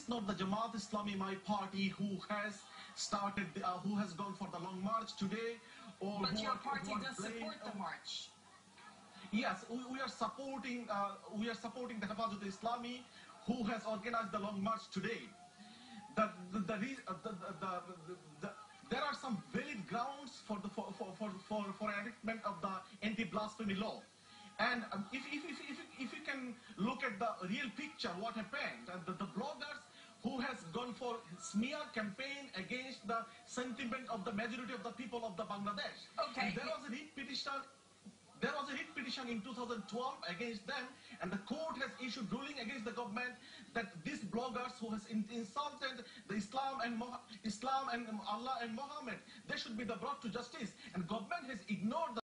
is not the Jamaat Islami, my party, who has started, who has gone for the long march today, or but who your are, party who are does blamed, support the march. Yes, we are supporting. We are supporting the Hafazat Islami, who has organized the long march today. There are some valid grounds for enactment of the anti-blasphemy law. And if you can look at the real picture, what happened, the bloggers who has gone for smear campaign against the sentiment of the majority of the people of the Bangladesh. Okay. And there was a writ petition in 2012 against them, and the court has issued ruling against the government that these bloggers who has insulted the Islam and Allah and Muhammad, they should be brought to justice. And government has ignored the